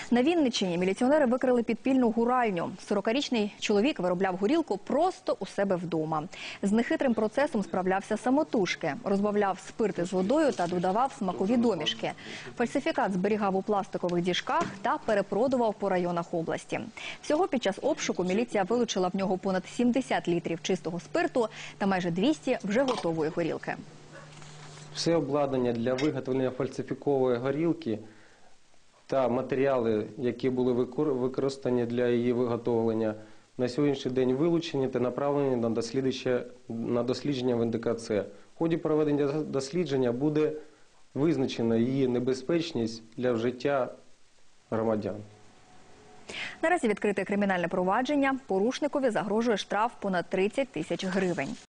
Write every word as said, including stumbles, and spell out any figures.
На Вінниччині міліціонери викрили підпільну гуральню. сорокарічний чоловік виробляв горілку просто у себе вдома. З нехитрим процесом справлявся самотужки. Розбавляв спирти з водою та додавав смакові домішки. Фальсифікат зберігав у пластикових діжках та перепродував по районах області. Всього під час обшуку міліція вилучила в нього понад сімдесят літрів чистого спирту та майже двісті вже готової горілки. Все обладнання для виготовлення фальсифікової горілки та матеріали, які були використані для її виготовлення, на сьогоднішній день вилучені та направлені на дослідження, на дослідження в ен де ка це. В ході проведення дослідження буде визначена її небезпечність для вжиття громадян. Наразі відкрите кримінальне провадження. Порушникові загрожує штраф понад тридцять тисяч гривень.